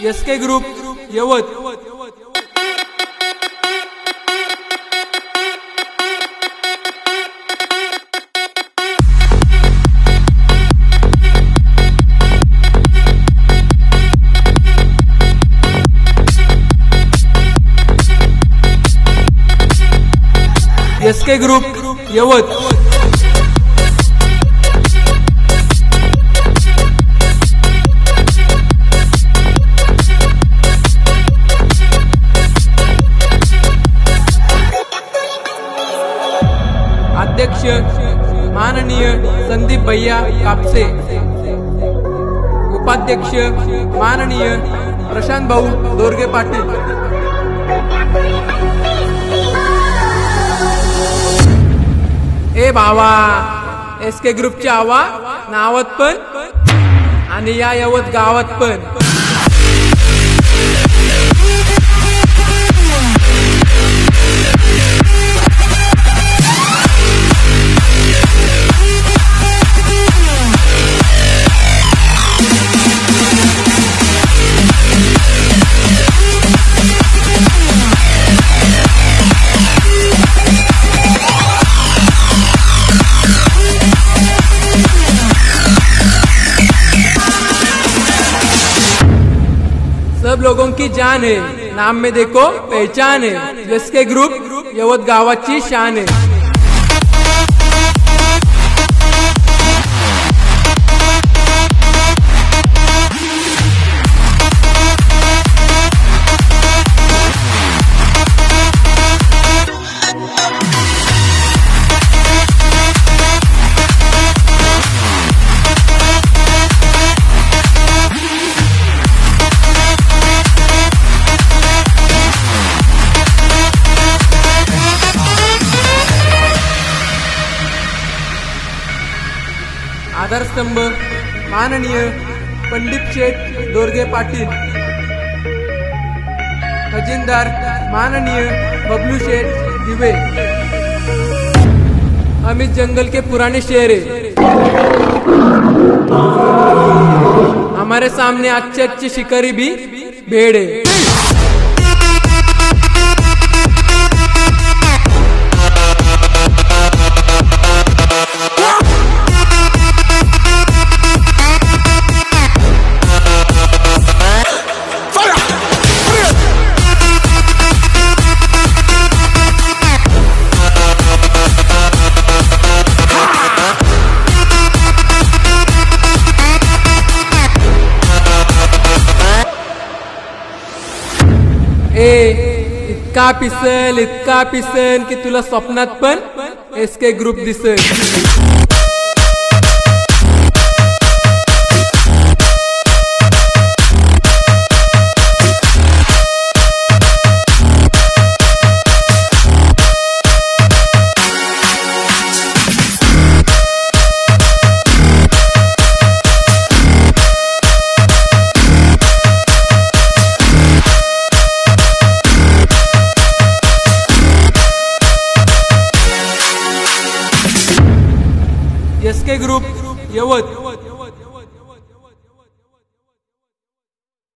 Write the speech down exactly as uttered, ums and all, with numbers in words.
S K group Yavat. S K group Yavat. अध्यक्ष माननीय संदीप भैया कापसे, उपाध्यक्ष माननीय प्रशांत भाऊ दोरगे पाटील। ए भावा, एस के ग्रुपची आवा नावात पण आणि या यवत गावात पण। सब लोगों की जान है, नाम में देखो पहचान है। एस के ग्रुप यवत गावाची शान है। आधारस्तंभ माननीय पंडित शेठ दोरगे पाटील, खजिनदार माननीय बबलू शेठ दिवे। हम इस जंगल के पुराने शेर हैं, हमारे सामने अच्छे अच्छे शिकारी भी भेड़ है। ए इतका पिसल इतका पिसल की तुला स्वप्नात पण एस के ग्रुप दिसेल। एस के ग्रुप यवत।